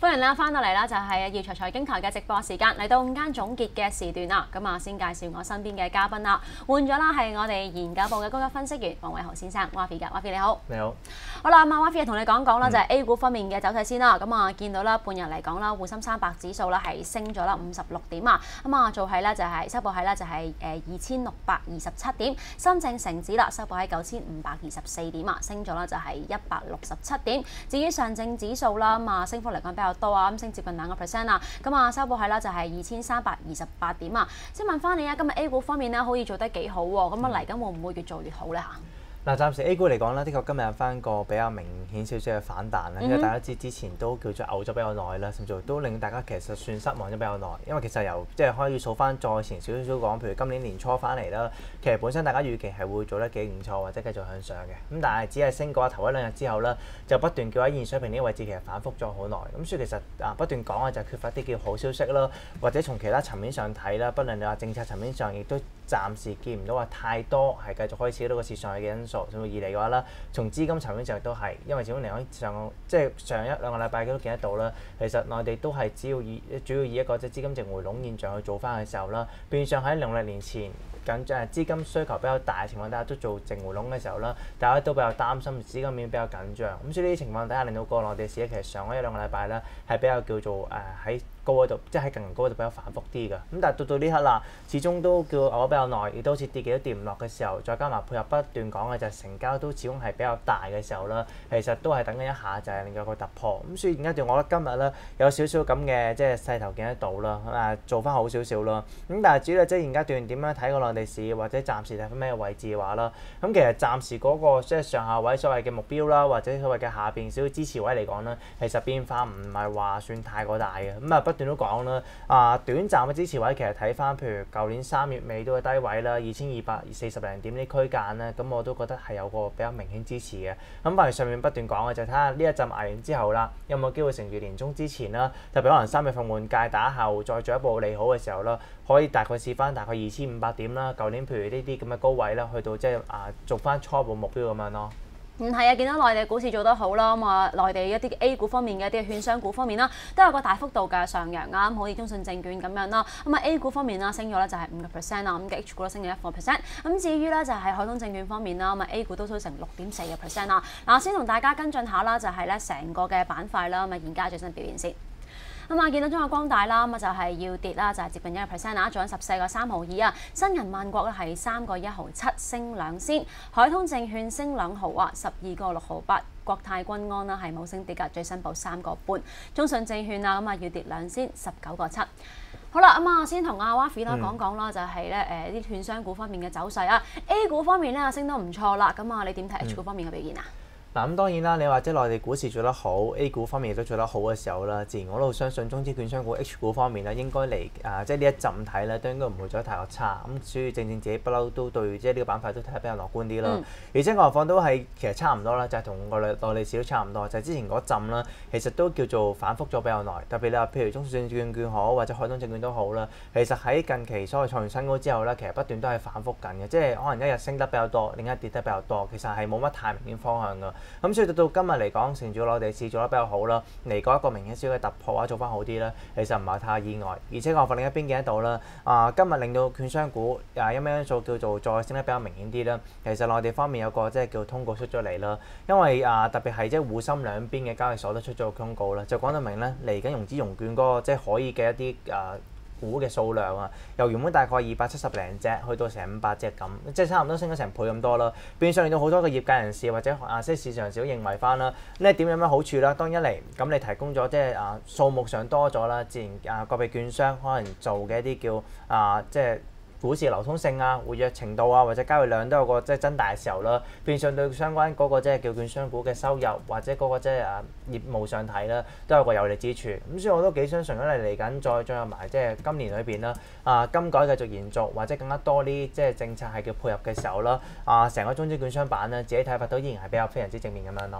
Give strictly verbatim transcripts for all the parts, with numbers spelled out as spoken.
歡迎啦，翻到嚟啦，就係耀才財經台嘅直播時間，嚟到午間總結嘅時段啦。咁啊，先介紹我身邊嘅嘉賓啦。換咗啦，係我哋研究部嘅高級分析員黃偉豪先生 ，Wafi 嘅 Wafi 你好。 你好。 好啦，咁啊 Wafi 同你講講啦，就係 A 股方面嘅走勢先啦。咁啊，見到啦，半日嚟講啦，滬深三百指數啦係升咗啦五十六點啊。咁啊，做係咧就係收報係咧就係誒二千六百二十七點。深證成指啦收報喺九千五百二十四點啊，升咗啦就係一百六十七點。至於上證指數啦，咁啊升幅嚟講比較多啊，咁升接近兩個 percent 啊。咁啊收報係啦就係二千三百二十八點啊。先問翻你啊，今日 A 股方面咧好似做得幾好喎，咁啊嚟緊會唔會越做越好咧嚇？ 嗱，暫時 A 股嚟講咧，的確今日有翻個比較明顯少少嘅反彈啦，因為大家知之前都叫做嘔咗比較耐啦，甚至都令大家其實算失望咗比較耐。因為其實由即係可以數翻再前少少講，譬如今年年初翻嚟啦，其實本身大家預期係會做得幾唔錯或者繼續向上嘅，咁但係只係升過頭一兩日之後啦，就不斷叫喺現水平呢個位置其實反覆咗好耐。咁所以其實啊不斷講嘅就係缺乏啲叫好消息啦，或者從其他層面上睇啦，不論你話政策層面上，亦都暫時見唔到話太多係繼續可以刺激到個市場嘅因素。甚至二嚟嘅話啦，從資金層面上都係，因為始終嚟講上個即係上一兩個禮拜都見得到啦。其實內地都係只要以主要以一個即係資金淨回籠現象去做翻嘅時候啦，變相喺兩兩年前緊誒資金需求比較大嘅情況底下都做淨回籠嘅時候啦，大家都比較擔心資金面比較緊張。咁所以呢啲情況底下令到個內地市咧，其實上嗰一兩個禮拜咧係比較叫做誒喺、呃、高嗰度，即係喺近年高嗰度比較反覆啲嘅。咁但係到到呢刻啦，始終都叫熬得比較耐，亦都好似跌幾都跌唔落嘅時候，再加埋配合不斷講嘅就係成交都始終係比較大嘅時候啦，其實都係等緊一下就係令到個突破。咁所以而家段我覺得今日咧有少少咁嘅即係勢頭見得到啦，誒做翻好少少啦。咁但係主要即係而家段點樣睇個內地市或者暫時睇翻咩位置嘅話啦，咁其實暫時嗰個即係上下位所謂嘅目標啦，或者所謂嘅下邊少少支持位嚟講咧，其實變化唔係話算太過大嘅。咁啊不斷都講啦，啊短暫嘅支持位其實睇翻譬如舊年三月尾都嘅低位啦，二千二百四十零點呢區間咧，咁我都覺得係有個比較明顯支持嘅。咁反而上面不斷講嘅就睇下呢一陣捱完之後啦，有冇機會乘住年中之前啦，特別可能三月份換屆打後再進一步利好嘅時候啦，可以大概試翻大概二千五百點啦。舊年譬如呢啲咁嘅高位啦，去到即係啊做翻初步目標咁樣咯。 嗯，係啊，見到內地股市做得好啦，咁啊內地一啲 A 股方面嘅一啲券商股方面啦，都有個大幅度嘅上揚啊，咁好似中信證券咁樣啦。咁啊 A 股方面啦，升咗咧就係五個 percent 啦，咁嘅 H 股咧升咗一個 percent。咁至於咧就係海通證券方面啦，咁啊 A 股都升成六點四個 percent 啦。嗱，先同大家跟進下啦，就係咧成個嘅板塊啦，咁啊現價最新表現先。咁啊，見到中國光大啦，咁啊就係要跌啦，就係接近一個 percent 啊，做緊十四個三毫二啊。新銀萬國咧係三個一毫七，升兩仙。海通證券升兩毫啊，十二個六毫八。國泰君安啦係冇升跌㗎，最新報三個半。中信證券啊，咁啊要跌兩仙，十九個七。好啦，咁啊先同阿 Wafi 啦講講啦，就係咧誒啲券商股方面嘅走勢啊。A 股方面咧升得唔錯啦，咁啊你點睇 H 股方面嘅表現啊？ 嗱咁當然啦，你話即係內地股市做得好 ，A 股方面亦都做得好嘅時候啦，自然我都相信中資券商股 H 股方面咧應該嚟啊，即係呢一陣睇咧都應該唔會做得太過差。咁所以正正自己不嬲都對即係呢個板塊都睇得比較樂觀啲啦。嗯、而且何況都係其實差唔多啦，就係同個內內地市都差唔多，就係、是、之前嗰陣啦，其實都叫做反覆咗比較耐。特別你話譬如中信證券好或者海通證券都好啦，其實喺近期所謂創完新高之後咧，其實不斷都係反覆緊嘅，即係可能一日升得比較多，另一日跌得比較多，其實係冇乜太明顯方向㗎。咁所以到到今日嚟講，成住內地市做得比較好啦，嚟過一個明顯少嘅突破啊，做翻好啲啦，其實唔係太意外。而且我發另一邊見得到啦，啊今日令到券商股啊有咩因素叫做再升得比較明顯啲啦。其實內地方面有個即係叫通告出咗嚟啦，因為啊特別係即係滬深兩邊嘅交易所都出咗個通告啦，就講得明咧嚟緊融資融券嗰個即係可以嘅一啲啊股嘅數量啊，由原本大概二百七十零隻去到成五百隻咁，即係差唔多升咗成倍咁多啦。變相令到好多嘅業界人士或者啊即係市場人士都認為翻啦，呢一點有咩好處啦？當一嚟咁你提供咗即係啊數目上多咗啦，自然啊個別券商可能做嘅一啲叫啊即係股市流通性啊、活躍程度啊，或者交易量都有個即係增大嘅時候啦，變相對相關嗰個即係叫券商股嘅收入或者嗰個即係啊業務上睇啦，都有個有利之處。咁所以我都幾相信，如果你嚟緊再進入埋即係今年裏邊啦，啊金改繼續延續，或者更加多啲即係政策係叫配合嘅時候啦，啊成個中資券商板咧自己睇法都依然係比較非常之正面咁樣咯。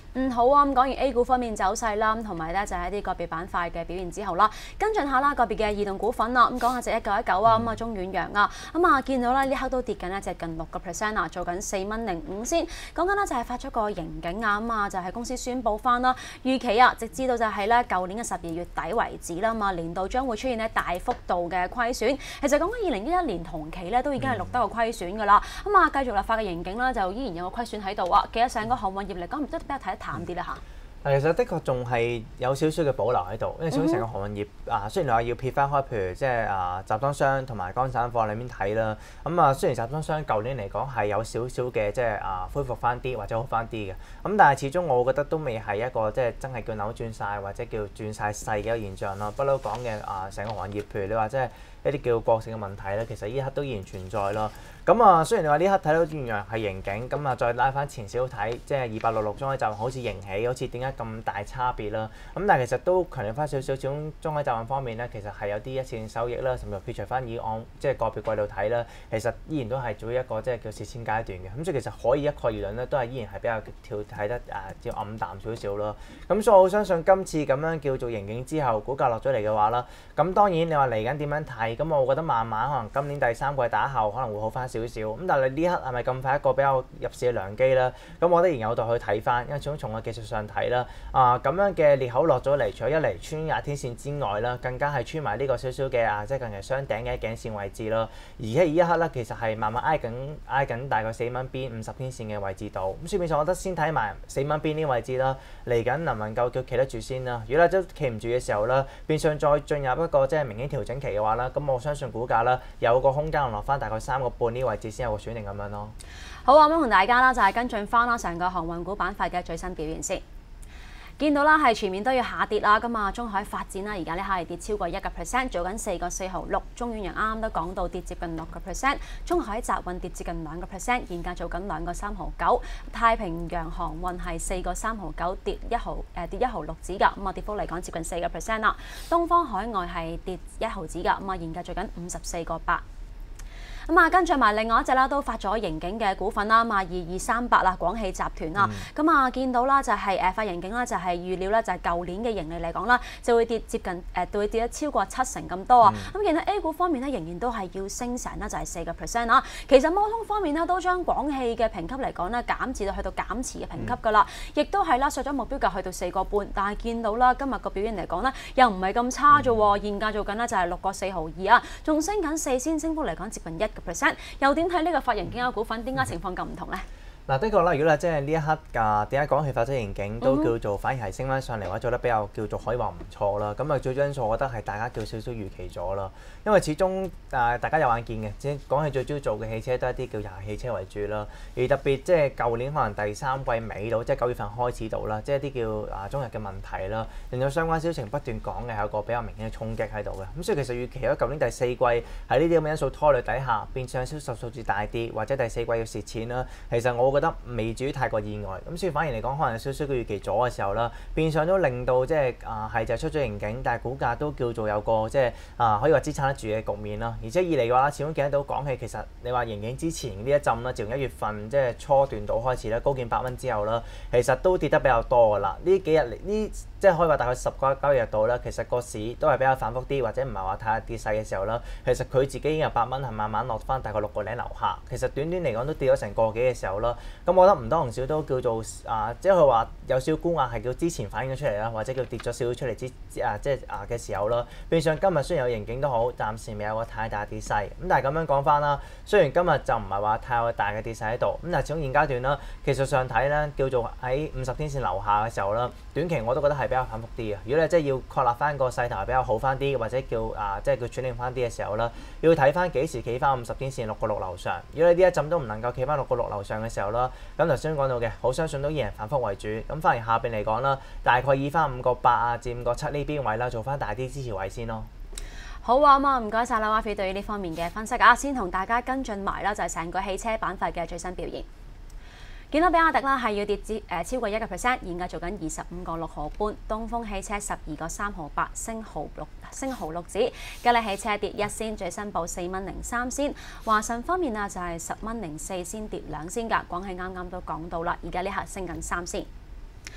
嗯，好啊，咁講完 A 股方面走勢啦，同埋咧就係一啲個別板塊嘅表現之後啦，跟進下啦個別嘅異動股份啦，咁講下隻一九一九啊，咁啊中遠洋啊，咁啊見到咧呢刻都跌緊一隻近六個 percent 啊，做緊四蚊零五先，講緊咧就係發出個盈警啊，咁啊就係公司宣布翻啦，預期啊，直至到就係咧舊年嘅十二月底為止啦，嘛年度將會出現咧大幅度嘅虧損，其實講緊二零一一年同期咧都已經係錄得個虧損㗎啦，咁啊繼續立法嘅盈警啦，就依然有個虧損喺度啊，其實成個航運業嚟講，唔知比較睇得淡啲啦嚇。 其實的確仲係有少少嘅保留喺度，因為始終成個航運業啊，雖然你話要撇翻開，譬如即係啊集裝箱同埋乾散貨裏面睇啦，咁啊雖然集裝箱舊年嚟講係有少少嘅即係啊恢復翻啲或者好翻啲嘅，咁但係始終我覺得都未係一個即係真係叫扭轉晒或者叫轉晒勢嘅一個現象咯。不嬲講嘅啊成個航運業，譬如你話即係一啲叫過性嘅問題咧，其實呢刻都依然存在咯。咁啊，雖然你話呢刻睇到遠洋係盈警，咁啊再拉翻前少少睇，即係二八六六中海集運好似盈起，好似點解咁大差別啦？咁但係其實都強調翻少少，始終中海集運方面咧，其實係有啲一次性收益啦，甚至撇除翻以按即係個別季度睇啦，其實依然都係做一個即係叫試簽階段嘅。咁所以其實可以一概而論咧，都係依然係比較跳睇得誒叫暗淡少少咯。咁所以我好相信今次咁樣叫做盈警之後，股價落咗嚟嘅話啦，咁當然你話嚟緊點樣睇？咁我覺得慢慢可能今年第三季打後可能會好翻少少。咁但係你呢刻係咪咁快一個比較入市嘅良機咧？咁我覺得仍有待去睇翻，因為始終從個技術上睇啦，啊咁樣嘅裂口落咗嚟，除咗一嚟穿廿天線之外啦，更加係穿埋呢個少少嘅啊，即係近期雙頂嘅頸線位置咯。而喺呢一刻咧，其實係慢慢挨緊挨緊大概四蚊邊五十天線嘅位置度。咁所以變相我覺得先睇埋四蚊邊呢個位置啦，嚟緊能唔能夠叫企得住先啦？如果咧都企唔住嘅時候咧，變相再進入一個即係明顯調整期嘅話啦，咁我相信股價啦有個空間落翻大概三個半呢個位置先有個選定咁樣咯。 好啊，咁同大家啦就係跟進翻啦成個航運股板塊嘅最新表現先。見到啦係全面都要下跌啦，咁啊中海發展啦，而家呢係跌超過一個 percent， 做緊四個四毫六。中遠洋啱啱都講到跌接近六個 percent， 中海集運跌接近兩個 percent， 現價做緊兩個三毫九。太平洋航運係四個三毫九，跌一毫誒、呃、跌一毫六子㗎，咁啊跌幅嚟講接近四個 percent 啦。東方海外係跌一毫子㗎，咁啊現價做緊五十四個八。咁啊，跟住埋另外一隻啦，都發咗盈警嘅股份啦，嘛二二三八啦，廣汽集團啦，咁啊、嗯、見到啦就係誒發盈警啦，就係預料咧就係舊年嘅盈利嚟講啦，就會跌接近誒、呃、會跌得超過七成咁多啊。咁、嗯、見到 A 股方面咧，仍然都係要升成啦，就係四個 percent 啊。其實摩通方面咧都將廣汽嘅評級嚟講咧減至到去到減持嘅評級㗎啦，亦、嗯、都係啦，削咗目標價去到四個半，但係見到啦今日個表現嚟講咧又唔係咁差啫喎，嗯、現價做緊咧就係六個四毫二啊，仲升緊四仙，升幅嚟講接近一個 percent。又點睇呢個發盈警嘅股份？點解情況咁唔同咧？ 嗱，的確啦，如果咧即係呢一刻啊，點解講起發咗盈警都叫做反而係升翻上嚟，或者做得比較叫做可以話唔錯啦。咁啊，最主要因素我覺得係大家叫少少預期咗啦，因為始終啊大家有眼見嘅，即係講起最主要做嘅汽車都係一啲叫油汽車為主啦。而特別即係舊年可能第三季尾到，即係九月份開始到啦，即係一啲叫啊中日嘅問題啦，令到相關銷情不斷講嘅係有個比較明顯嘅衝擊喺度嘅。咁所以其實預期咗舊年第四季喺呢啲咁嘅因素拖累底下，變相銷售數字大跌，或者第四季要蝕錢啦。其實我覺得未至於太過意外，咁所以反而嚟講，可能有少少嘅預期咗嘅時候啦，變相都令到即係啊係就出咗盈警，但係股價都叫做有個即係啊可以話支撐得住嘅局面啦。而且二嚟嘅話，始終見得到講起其實你話盈警之前呢一陣啦，自從一月份即係初段到開始咧，高見八蚊之後啦，其實都跌得比較多㗎啦。呢幾日嚟呢即係可以話大概十個交易日度啦，其實個市都係比較反覆啲，或者唔係話太跌勢嘅時候啦。其實佢自己已經有八蚊係慢慢落翻大概六個零樓下，其實短短嚟講都跌咗成個幾嘅時候啦。咁我覺得唔多唔少都叫做啊，即係佢話有少少沽壓係叫之前反映咗出嚟啦，或者叫跌咗少少出嚟之啊，即係啊嘅時候啦。變相今日雖然有盈警都好，暫時未有個太大跌勢。咁但係咁樣講翻啦，雖然今日就唔係話太有大嘅跌勢喺度，咁但係始終現階段啦，技術上睇咧叫做喺五十天線樓下嘅時候啦，短期我都覺得係比較反覆啲嘅。如果你真係要確立翻個勢頭係比較好翻啲，或者叫啊即係叫轉定翻啲嘅時候啦，要睇翻幾時企翻五十天線六個六樓上。如果你呢一陣都唔能夠企翻六個六樓上嘅時候啦，咁頭先講到嘅，好相信都依然反覆為主。咁反而下邊嚟講啦，大概以翻五個八啊至五個七呢邊位啦，做翻大啲支持位先咯。 好啊，咁啊唔該晒啦 ，Wafi 對於呢方面嘅分析啊，先同大家跟進埋啦，就係成個汽車板塊嘅最新表現。見到比亞迪啦係要跌至誒超過一個 percent， 現價做緊二十五個六毫半。東風汽車十二個三毫八，升毫六升毫六子。吉利汽車跌一仙，最新報四蚊零三仙。華晨方面啊就係十蚊零四仙，跌兩仙㗎。廣汽啱啱都講到啦，而家呢刻升緊三仙。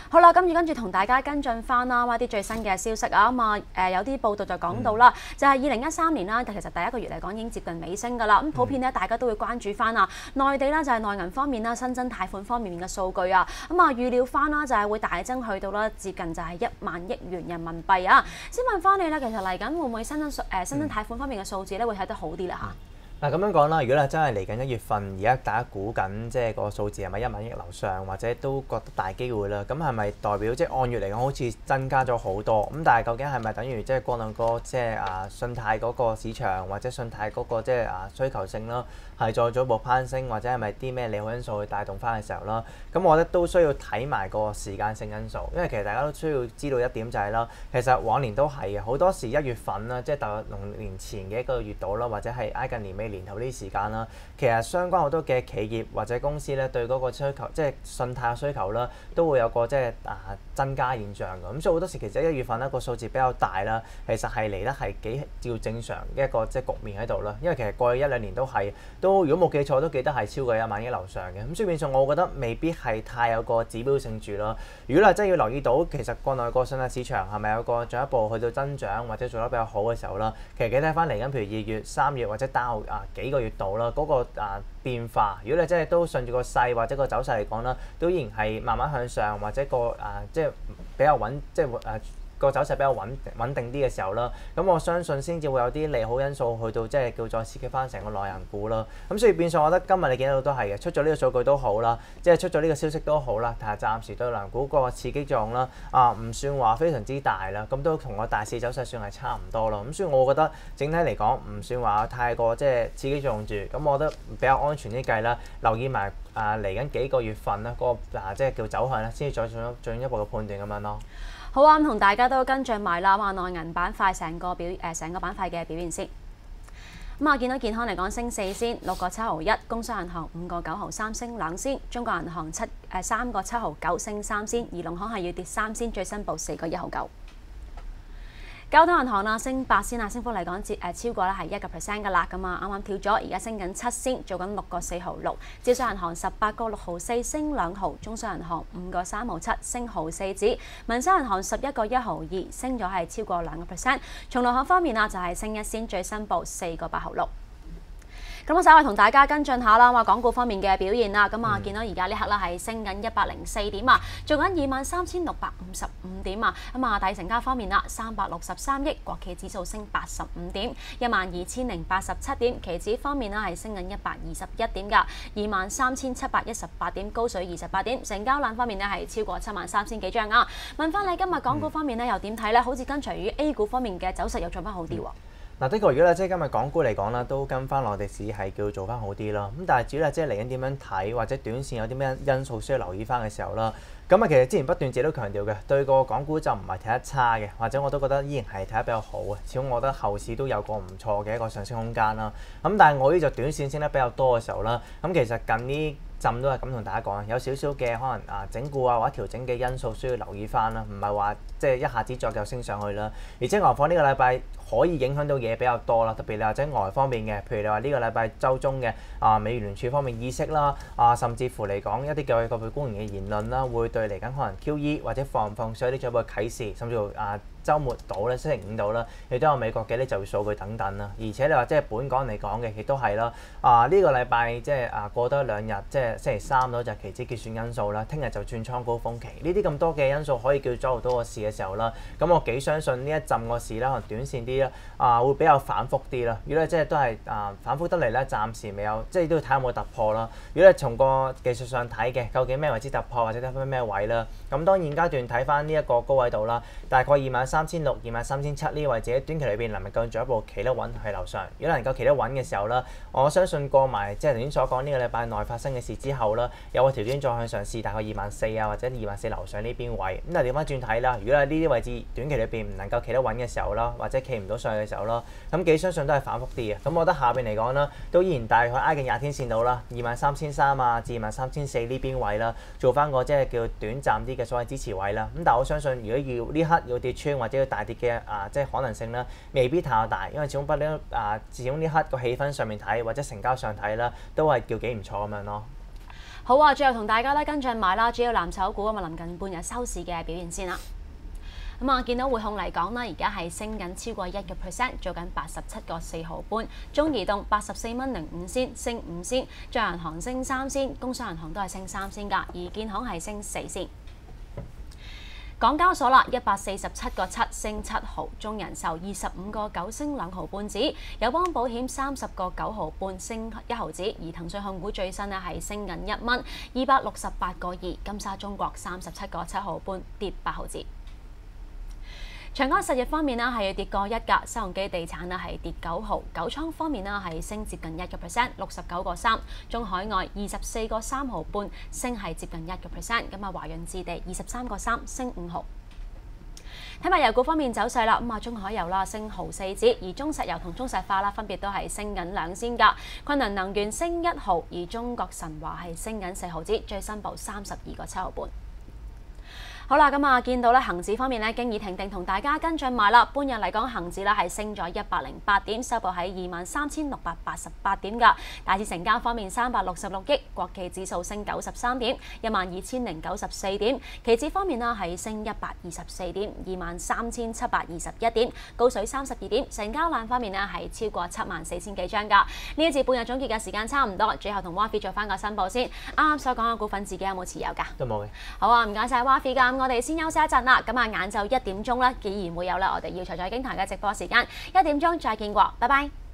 好啦，跟住跟住同大家跟進翻啦，一啲最新嘅消息啊，咁啊誒有啲報道就講到啦，嗯、就係二零一三年啦，其實第一個月嚟講已經接近尾聲㗎啦。咁普遍咧，大家都會關注翻啊，內地啦就係內銀方面啦，新增貸款方面嘅數據啊，咁啊預料翻啦就係會大增去到啦接近就係一萬億元人民幣啊。先問翻你咧，其實嚟緊會唔會新增誒新增貸款方面嘅數字咧會睇得好啲咧嚇？ 嗱咁樣講啦，如果咧真係嚟緊一月份，而家大家估緊即係個數字係咪一萬億樓上，或者都覺得大機會啦。咁係咪代表即係按月嚟講好似增加咗好多？咁但係究竟係咪等於即係過兩個即係啊信貸嗰個市場或者信貸嗰個即係啊需求性啦，係再進一步攀升，或者係咪啲咩利好因素去帶動翻嘅時候啦？咁我覺得都需要睇埋個時間性因素，因為其實大家都需要知道一點就係啦，其實往年都係嘅，好多時一月份啦，即係大約農年前嘅一個月度啦，或者係挨近年尾年頭呢啲時間啦，其實相關好多嘅企業或者公司咧對嗰個需求，即係信貸嘅需求啦，都會有個即係啊增加現象㗎。咁所以好多時其實一月份咧個數字比較大啦，其實係嚟得係幾照正常嘅一個即係局面喺度啦。因為其實過去一兩年都係都如果冇記錯都記得係超過一萬億樓上嘅。咁所以變相我覺得未必係太有個指標性住咯。如果你真係要留意到其實國內個信貸市場係咪有個進一步去到增長或者做得比較好嘅時候啦，其實記睇翻嚟緊譬如二月、三月或者單後啊幾個月度啦，嗰、那個啊變化，如果你真係都順住個勢或者個走勢嚟講啦，都依然係慢慢向上或者個啊即係比較穩，即係誒。啊個走勢比較穩穩定啲嘅時候啦，咁我相信先至會有啲利好因素去到即係叫做刺激翻成個內銀股啦。咁所以變相我覺得今日你見到都係嘅，出咗呢個數據都好啦，即係出咗呢個消息都好啦，但係暫時對內銀股個刺激作用啦，啊唔算話非常之大啦，咁都同個大市走勢算係差唔多咯。咁所以我覺得整體嚟講唔算話太過即係刺激作用住，咁我覺得比較安全啲計啦，留意埋啊嚟緊幾個月份啦，嗰個啊即係叫走向咧，先至再進進一步嘅判斷咁樣咯。 好啊，咁同大家都跟進埋啦，話內銀板塊成個表誒成個板塊嘅表現先。咁啊，見到健康嚟講升四仙，六個七毫一；工商銀行五個九毫三升兩仙；中國銀行七誒三個七毫九升三仙；而農行係要跌三仙，最新報四個一毫九。交通銀行啦，升八仙啊，升幅嚟講接誒超過咧係一個 percent 㗎啦，咁啊啱啱跳咗，而家升緊七仙，做緊六個四毫六。招商銀行十八個六毫四升兩毫，中商銀行五個三毫七升毫四子，民生銀行十一個一毫二升咗係超過兩個 percent。從農行方面啊，就係升一仙，最新報四個八毫六。咁我稍為同大家跟進下啦，話港股方面嘅表現啦，咁啊見到而家呢刻啦係升緊一百零四點啊，做緊二萬三千六百五十五點啊，咁啊大成交方面啦，三百六十三億，國企指數升八十五點，一萬二千零八十七點，期指方面啦係升緊一百二十一點㗎，二萬三千七百一十八點，高水二十八點，成交量方面呢係超過七萬三千幾張啊。問翻你今日港股方面呢又點睇呢？好似跟隨於 A 股方面嘅走勢又做翻好啲喎。 嗱，的確，如果咧即係今日港股嚟講啦，都跟翻內地市係叫做翻好啲啦。咁但係至於咧即係嚟緊點樣睇，或者短線有啲咩因素需要留意翻嘅時候啦，咁啊其實之前不斷自己都強調嘅，對個港股就唔係睇得差嘅，或者我都覺得依然係睇得比較好嘅。始終我覺得後市都有個唔錯嘅一個上升空間啦。咁但係我呢就短線升得比較多嘅時候啦，咁其實近呢浸都係咁同大家講，有少少嘅可能啊整固啊或者調整嘅因素需要留意翻啦，唔係話即係一下子再夠升上去啦。而且何況呢個禮拜可以影響到嘢比較多啦，特別你或者外方面嘅，譬如你話呢個禮拜週中嘅啊美聯儲方面議息啦，啊甚至乎嚟講一啲嘅個別官員嘅言論啦，會對嚟緊可能 Q E 或者放唔放水啲進一步嘅啟示，甚至乎啊週末到咧星期五到啦，亦都有美國嘅啲就業數據等等啦。而且你話即係本港嚟講嘅，亦都係啦。啊呢個禮拜即係啊過多兩日，即係星期三嗰就期指結算因素啦，聽日就轉倉高峰期。呢啲咁多嘅因素可以叫做到個市嘅時候啦，咁我幾相信呢一陣個市啦，可能短線啲啦，啊會比較反覆啲啦。如果你即係都係啊反覆得嚟咧，暫時未有，即係都要睇下有冇突破啦。如果你從個技術上睇嘅，究竟咩位置突破或者得翻咩位啦？咁當然階段睇翻呢一個高位度啦，大概二萬三千六、二萬三千七呢個位置喺短期裏邊能夠進一步企得穩喺樓上。如果能夠企得穩嘅時候啦，我相信過埋即係頭先所講呢個禮拜內發生嘅事之後啦，有個條件再向上試大概二萬四啊或者二萬四樓上呢邊位。咁但係調翻轉睇啦，如果喺呢啲位置短期裏邊唔能夠企得穩嘅時候啦，或者企唔到上去嘅時候啦，咁幾相信都係反覆啲嘅。咁我覺得下邊嚟講啦，都依然大概挨近廿天線度啦，二萬三千三啊至二萬三千四呢邊位啦，做翻個即係叫短暫啲嘅所謂支持位啦。咁但係我相信，如果要呢刻要跌穿或者要大跌嘅啊，即係可能性啦，未必太大，因為始終不嬲啊，始終呢刻個氣氛上面睇或者成交上睇啦，都係叫幾唔錯咁樣咯。 好啊，最後同大家咧跟進埋啦，主要藍籌股咁啊，臨近半日收市嘅表現先啦。咁啊，見到匯控嚟講啦，而家係升緊超過一個 percent， 做緊八十七個四毫半。中移動八十四蚊零五仙，升五仙。中銀行升三仙，工商銀行都係升三仙㗎，而建行係升四仙。港交所啦，一百四十七個七升七毫，中人壽二十五個九升兩毫半子，友邦保險三十個九毫半升一毫子，而騰訊控股最新咧係升緊一蚊，二百六十八個二，金沙中國三十七個七毫半跌八毫子。長江實業方面咧係跌過一格，新鴻基地產咧係跌九毫，九倉方面咧係升接近一個 percent， 六十九個三，中海外二十四個三毫半，升係接近一個 percent， 咁啊華潤置地二十三個三，升五毫。睇埋油股方面走勢啦，咁啊中海油啦升毫四子，而中石油同中石化啦分別都係升緊兩仙㗎，昆侖能源升一毫，而中國神華係升緊四毫子，最新報三十二個七毫半。好啦，咁啊，見到咧恆指方面咧，經已停定同大家跟進埋啦。半日嚟講，恆指咧係升咗一百零八點，收報喺二萬三千六百八十八點㗎。大市成交方面三百六十六億，國企指數升九十三點，一萬二千零九十四點。期指方面啦係升一百二十四點，二萬三千七百二十一點，高水三十二點。成交量方面咧係超過七萬四千幾張㗎。呢一次半日總結嘅時間差唔多，最後同 Wafi 做翻個申報先。啱啱所講嘅股份自己有冇持有㗎？ 都冇嘅。 好啊，唔該晒 Wafi 㗎。我哋先休息一陣啦。咁啊，晏晝一點鐘咧，既然會有咧，我哋要財財經台嘅直播時間，一點鐘再見過，拜拜。